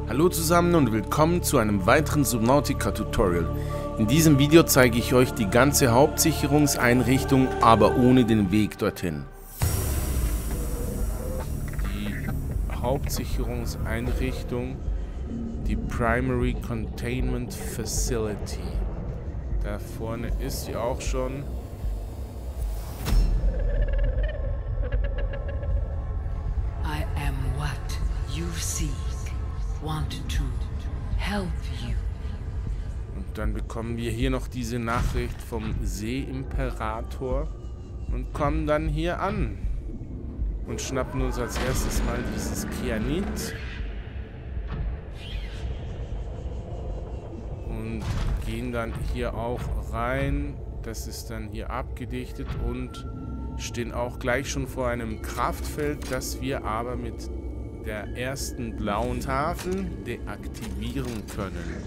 Hallo zusammen und willkommen zu einem weiteren Subnautica-Tutorial. In diesem Video zeige ich euch die ganze Hauptsicherungseinrichtung, aber ohne den Weg dorthin. Die Hauptsicherungseinrichtung, die Primary Containment Facility. Da vorne ist sie auch schon. I am what you seek. Want to help you. Und dann bekommen wir hier noch diese Nachricht vom Seeimperator und kommen dann hier an und schnappen uns als erstes mal dieses Kyanit und gehen dann hier auch rein. Das ist dann hier abgedichtet und stehen auch gleich schon vor einem Kraftfeld, das wir aber mit der ersten blauen Tafel deaktivieren können.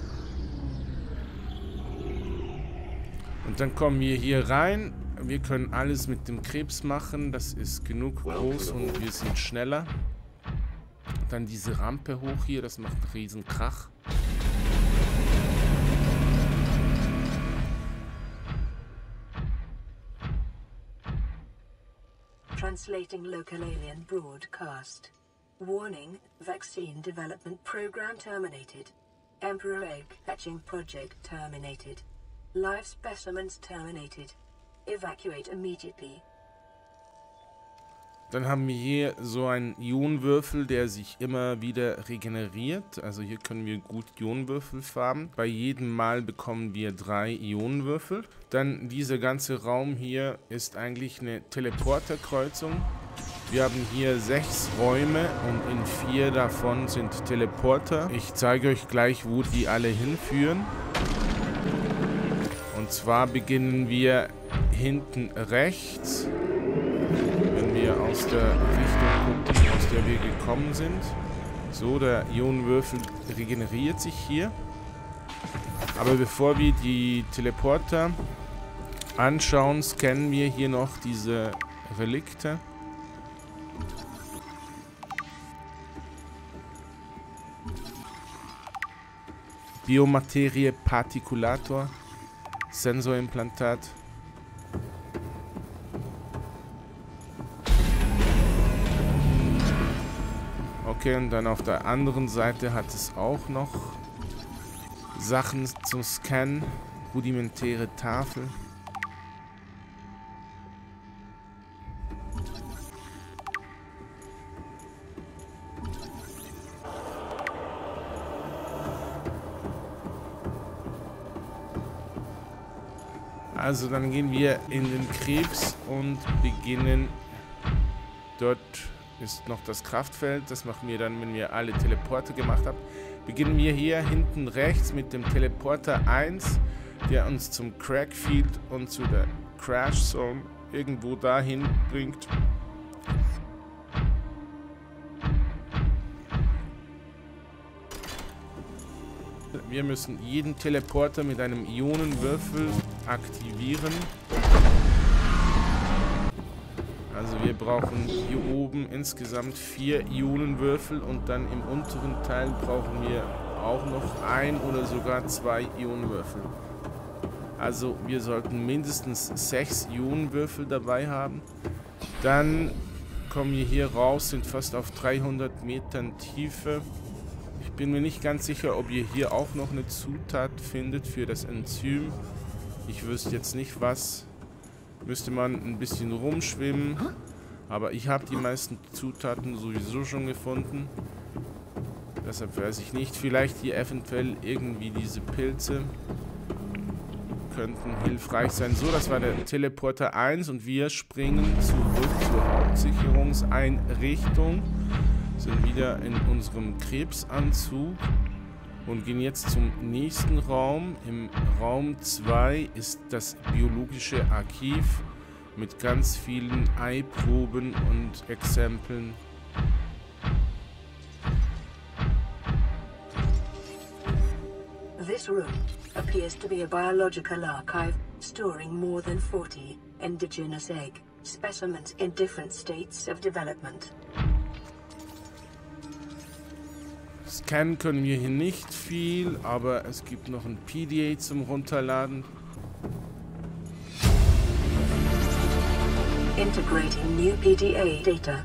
Und dann kommen wir hier rein. Wir können alles mit dem Krebs machen. Das ist genug groß und wir sind schneller. Dann diese Rampe hoch hier, das macht einen riesen Krach. Translating local alien broadcast. Warning, vaccine development program terminated. Emperor egg hatching project terminated. Live specimens terminated. Evacuate immediately. Dann haben wir hier so einen Ionenwürfel, der sich immer wieder regeneriert. Also hier können wir gut Ionenwürfel farmen. Bei jedem Mal bekommen wir 3 Ionenwürfel. Dann dieser ganze Raum hier ist eigentlich eine Teleporterkreuzung. Wir haben hier 6 Räume und in 4 davon sind Teleporter. Ich zeige euch gleich, wo die alle hinführen. Und zwar beginnen wir hinten rechts, wenn wir aus der Richtung gucken, aus der wir gekommen sind. So, der Ionenwürfel regeneriert sich hier. Aber bevor wir die Teleporter anschauen, scannen wir hier noch diese Relikte. Biomaterie Partikulator, Sensorimplantat. Okay, und dann auf der anderen Seite hat es auch noch Sachen zum Scannen. Rudimentäre Tafel. Also dann gehen wir in den Krebs und beginnen. Dort ist noch das Kraftfeld. Das machen wir dann, wenn wir alle Teleporter gemacht haben. Beginnen wir hier hinten rechts mit dem Teleporter 1, der uns zum Crackfield und zu der Crash Zone irgendwo dahin bringt. Wir müssen jeden Teleporter mit einem Ionenwürfel aktivieren. Also wir brauchen hier oben insgesamt 4 Ionenwürfel und dann im unteren Teil brauchen wir auch noch 1 oder sogar 2 Ionenwürfel. Also wir sollten mindestens 6 Ionenwürfel dabei haben. Dann kommen wir hier raus, sind fast auf 300 Metern Tiefe. Ich bin mir nicht ganz sicher, ob ihr hier auch noch eine Zutat findet für das Enzym. Ich wüsste jetzt nicht was. Müsste man ein bisschen rumschwimmen. Aber ich habe die meisten Zutaten sowieso schon gefunden. Deshalb weiß ich nicht. Vielleicht hier eventuell irgendwie diese Pilze könnten hilfreich sein. So, das war der Teleporter 1 und wir springen zurück zur Hauptsicherungseinrichtung. Sind wieder in unserem Krebsanzug und gehen jetzt zum nächsten Raum. Im Raum 2 ist das biologische Archiv mit ganz vielen Eiproben und Exempeln. This room appears to be a biological archive storing more than 40 indigenous egg specimens in different states of development. Scannen können wir hier nicht viel, aber es gibt noch ein PDA zum Runterladen. Integrating new PDA data.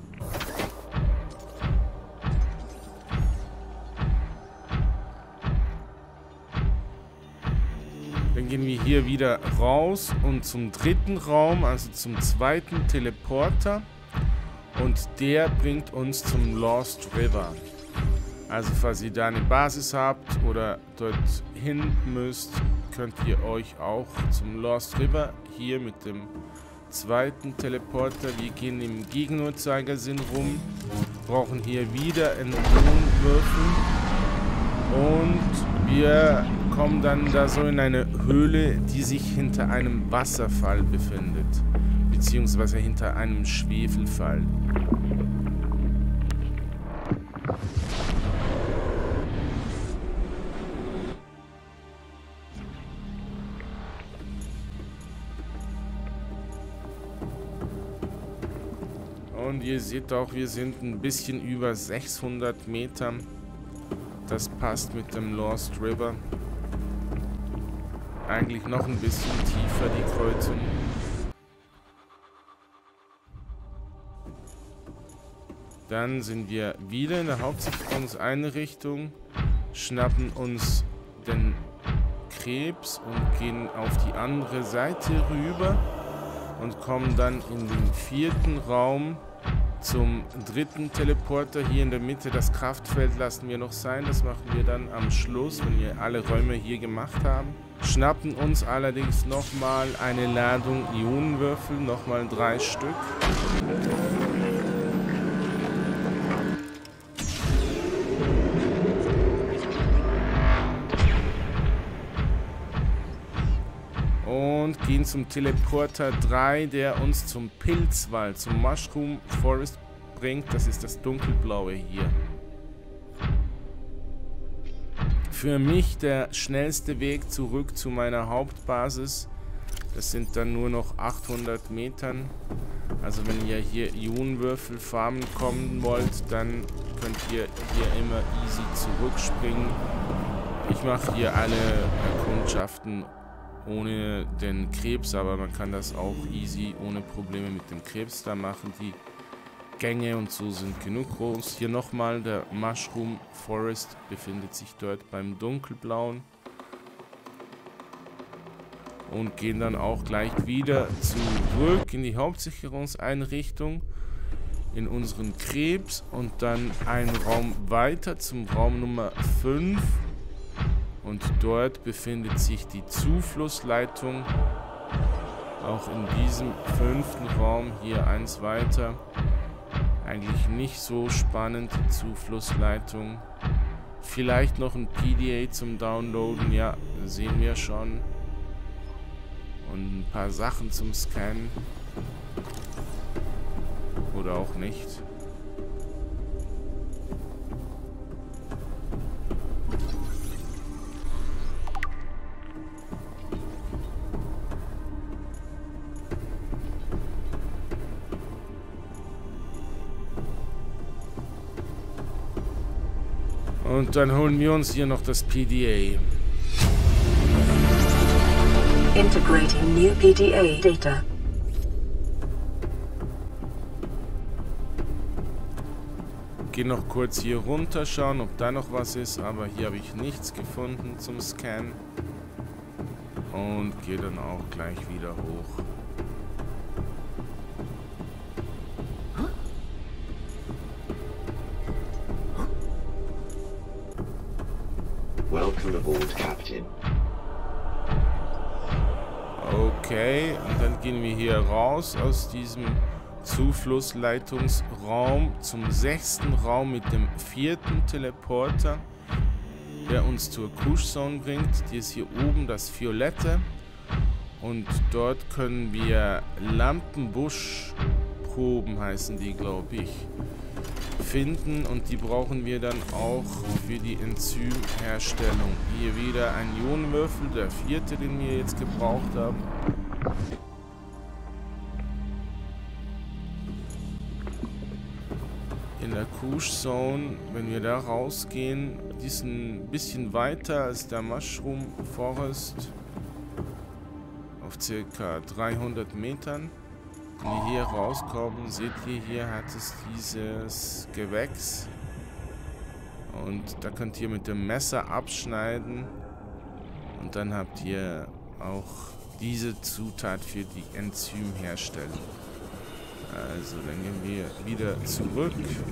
Dann gehen wir hier wieder raus und zum dritten Raum, also zum zweiten Teleporter. Und der bringt uns zum Lost River. Also falls ihr da eine Basis habt oder dorthin müsst, könnt ihr euch auch zum Lost River hier mit dem zweiten Teleporter. Wir gehen im Gegenuhrzeigersinn rum, brauchen hier wieder einen Ionenwürfel und wir kommen dann da so in eine Höhle, die sich hinter einem Wasserfall befindet, beziehungsweise hinter einem Schwefelfall. Und ihr seht auch, wir sind ein bisschen über 600 Metern. Das passt mit dem Lost River. Eigentlich noch ein bisschen tiefer die Kreuzung. Dann sind wir wieder in der Hauptsicherungseinrichtung, schnappen uns den Krebs und gehen auf die andere Seite rüber und kommen dann in den vierten Raum zum dritten Teleporter hier in der Mitte. Das Kraftfeld lassen wir noch sein, das machen wir dann am Schluss, wenn wir alle Räume hier gemacht haben. Schnappen uns allerdings nochmal eine Ladung Ionenwürfel, nochmal 3 Stück. Und gehen zum Teleporter 3, der uns zum Pilzwald, zum Mushroom Forest bringt. Das ist das dunkelblaue hier. Für mich der schnellste Weg zurück zu meiner Hauptbasis. Das sind dann nur noch 800 Metern. Also wenn ihr hier Ionenwürfel farmen kommen wollt, dann könnt ihr hier immer easy zurückspringen. Ich mache hier alle Erkundschaften ohne den Krebs, aber man kann das auch easy ohne Probleme mit dem Krebs da machen. Die Gänge und so sind genug groß. Hier nochmal der Mushroom Forest befindet sich dort beim dunkelblauen. Und gehen dann auch gleich wieder zurück in die Hauptsicherungseinrichtung, in unseren Krebs und dann einen Raum weiter zum Raum Nummer 5. Und dort befindet sich die Zuflussleitung. Auch in diesem 5. Raum hier eins weiter. Eigentlich nicht so spannend, die Zuflussleitung. Vielleicht noch ein PDA zum Downloaden, ja, sehen wir schon. Und ein paar Sachen zum Scannen. Oder auch nicht. Und dann holen wir uns hier noch das PDA. Integrating new PDA data. Gehe noch kurz hier runter schauen, ob da noch was ist, aber hier habe ich nichts gefunden zum Scannen. Und gehe dann auch gleich wieder hoch. Welcome aboard, Captain. Okay, und dann gehen wir hier raus aus diesem Zuflussleitungsraum zum 6. Raum mit dem 4. Teleporter, der uns zur Kush Zone bringt. Die ist hier oben, das Violette. Und dort können wir Lampenbuschproben, heißen die, glaube ich, finden. Und die brauchen wir dann auch für die Enzymherstellung. Hier wieder ein Ionenwürfel, der 4., den wir jetzt gebraucht haben. In der Kush Zone, wenn wir da rausgehen, die ist ein bisschen weiter als der Mushroom Forest. Auf ca. 300 Metern. Wenn wir hier rauskommen, seht ihr, hier hat es dieses Gewächs. Und da könnt ihr mit dem Messer abschneiden. Und dann habt ihr auch diese Zutat für die Enzymherstellung. Also dann gehen wir wieder zurück.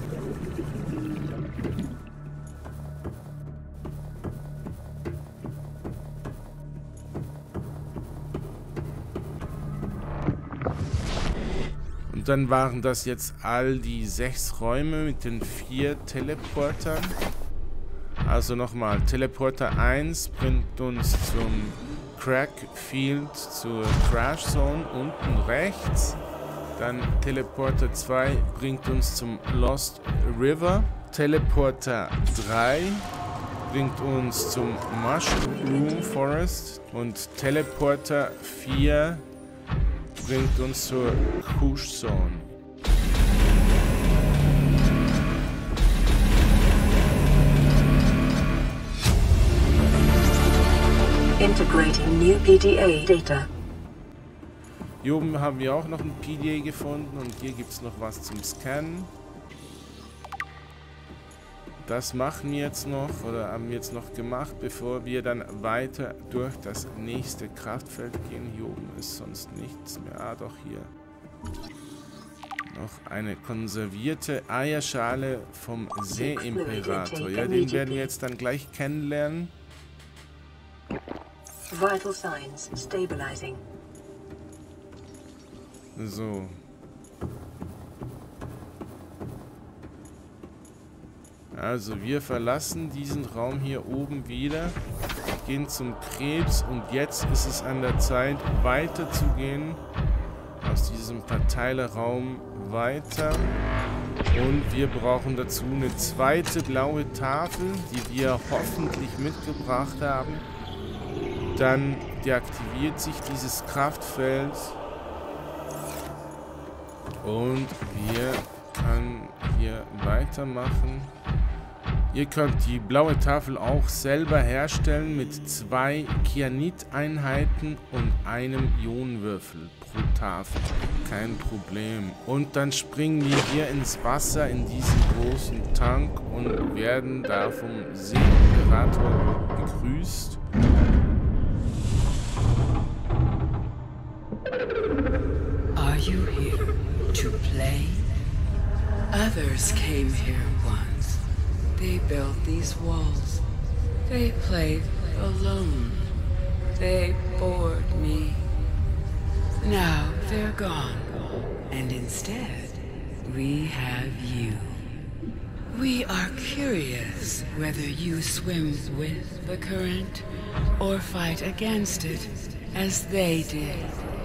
Und dann waren das jetzt all die 6 Räume mit den 4 Teleportern. Also nochmal, Teleporter 1 bringt uns zum Crack Field, zur Crash Zone unten rechts. Dann Teleporter 2 bringt uns zum Lost River. Teleporter 3 bringt uns zum Mushroom Forest. Und Teleporter 4 bringt uns zur Kush Zone. Integrating new PDA data. Hier oben haben wir auch noch ein PDA gefunden und hier gibt es noch was zum Scannen. Das machen wir jetzt noch oder haben wir jetzt noch gemacht, bevor wir dann weiter durch das nächste Kraftfeld gehen. Hier oben ist sonst nichts mehr. Ah, doch hier. Noch eine konservierte Eierschale vom Seeimperator. Ja, den werden wir jetzt dann gleich kennenlernen. Vital signs stabilizing. So. Also wir verlassen diesen Raum hier oben wieder, gehen zum Krebs und jetzt ist es an der Zeit weiter zu gehen, aus diesem Verteilerraum weiter. Und wir brauchen dazu eine zweite blaue Tafel, die wir hoffentlich mitgebracht haben. Dann deaktiviert sich dieses Kraftfeld und wir können hier weitermachen. Ihr könnt die blaue Tafel auch selber herstellen mit 2 Kyanit-Einheiten und einem Ionenwürfel pro Tafel. Kein Problem. Und dann springen wir hier ins Wasser in diesen großen Tank und werden da vom Seeimperator begrüßt. Are you here to play? Others came here once. They built these walls. They played alone. They bored me. Now they're gone. And instead, we have you. We are curious whether you swim with the current or fight against it as they did.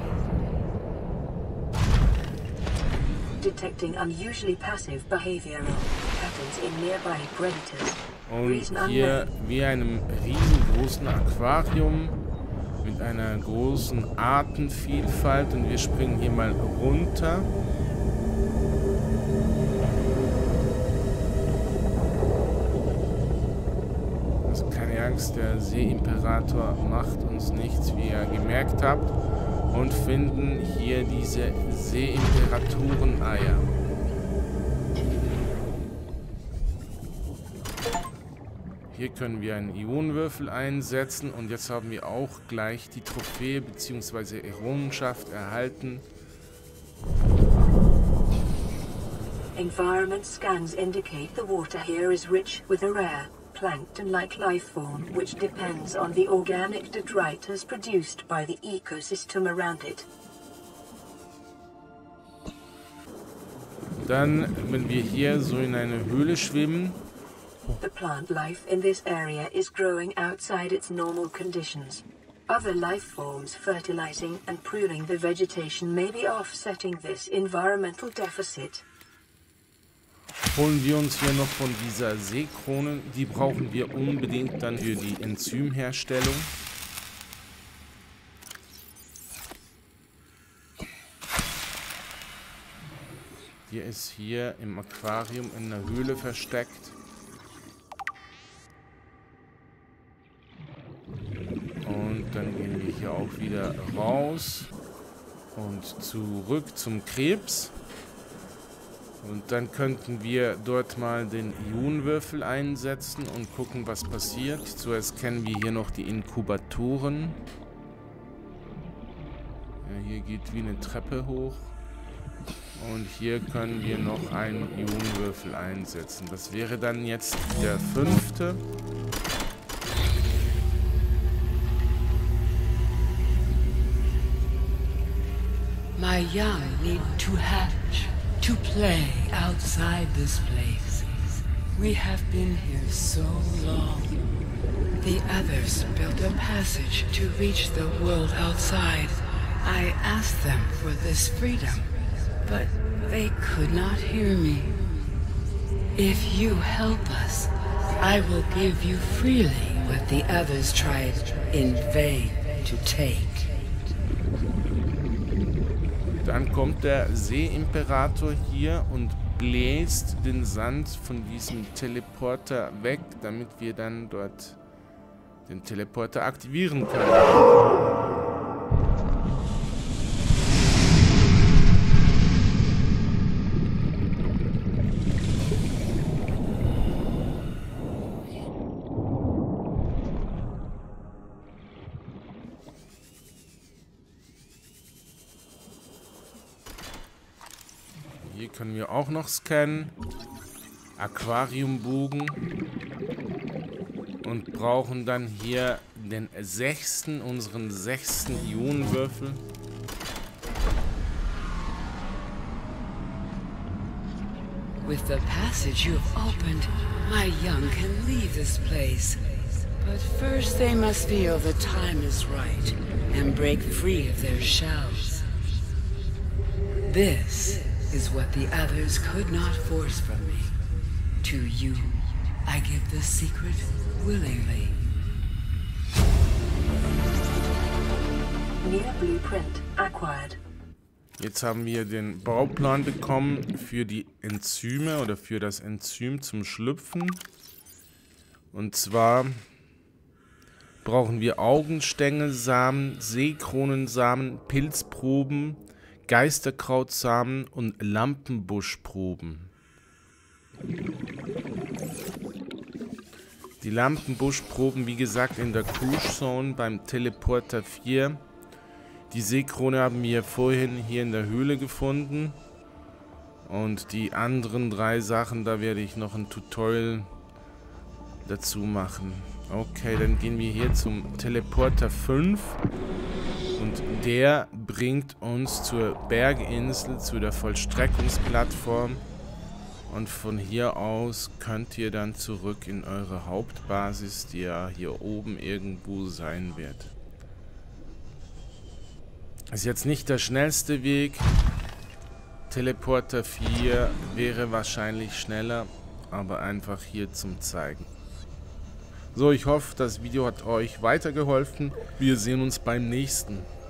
Detecting unusually passive behavioral patterns in nearby predators. Und hier wie einem riesengroßen Aquarium mit einer großen Artenvielfalt und wir springen hier mal runter. Also keine Angst, der Seeimperator macht uns nichts, wie ihr gemerkt habt. Und finden hier diese Seeimperatoren-Eier. Hier können wir einen Ionenwürfel einsetzen und jetzt haben wir auch gleich die Trophäe bzw. Errungenschaft erhalten. Environment scans indicate the water here is rich with a rare plankton-like life form, which depends on the organic detritus produced by the ecosystem around it. Dann, wenn wir hier so in eine Höhle schwimmen, the plant life in this area is growing outside its normal conditions. Other life forms fertilizing and pruning the vegetation may be offsetting this environmental deficit. holen wir uns hier noch von dieser Seekrone. Die brauchen wir unbedingt dann für die Enzymherstellung. Hier ist hier im Aquarium in der Höhle versteckt. Und dann gehen wir hier auch wieder raus und zurück zum Krebs. Und dann könnten wir dort mal den Ionenwürfel einsetzen und gucken, was passiert. Zuerst kennen wir hier noch die Inkubatoren. Ja, hier geht wie eine Treppe hoch. Und hier können wir noch einen Ionenwürfel einsetzen. Das wäre dann jetzt der 5. My young need to hatch, to play outside this place. We have been here so long. The others built a passage to reach the world outside. I asked them for this freedom, but they could not hear me. If you help us, I will give you freely what the others tried in vain to take. Dann kommt der Seeimperator hier und bläst den Sand von diesem Teleporter weg, damit wir dann dort den Teleporter aktivieren können. Hier können wir auch noch scannen. Aquariumbogen. Und brauchen dann hier den 6., unseren 6. Ionenwürfel. With the passage you have opened, my young can leave this place. But first they must feel the time is right and break free of their shells. This is what the others could not force from me. To you, I give the secret willingly. Near blueprint acquired. Jetzt haben wir den Bauplan bekommen für die Enzyme oder für das Enzym zum Schlüpfen. Und zwar brauchen wir Augenstängelsamen, Seekronensamen, Pilzproben, Geisterkrautsamen und Lampenbuschproben. Die Lampenbuschproben, wie gesagt, in der Cruise Zone beim Teleporter 4. Die Seekrone haben wir vorhin hier in der Höhle gefunden. Und die anderen 3 Sachen, da werde ich noch ein Tutorial dazu machen. Okay, dann gehen wir hier zum Teleporter 5. Und der bringt uns zur Berginsel, zu der Vollstreckungsplattform. Und von hier aus könnt ihr dann zurück in eure Hauptbasis, die ja hier oben irgendwo sein wird. Ist jetzt nicht der schnellste Weg. Teleporter 4 wäre wahrscheinlich schneller, aber einfach hier zum Zeigen. So, ich hoffe, das Video hat euch weitergeholfen. Wir sehen uns beim nächsten.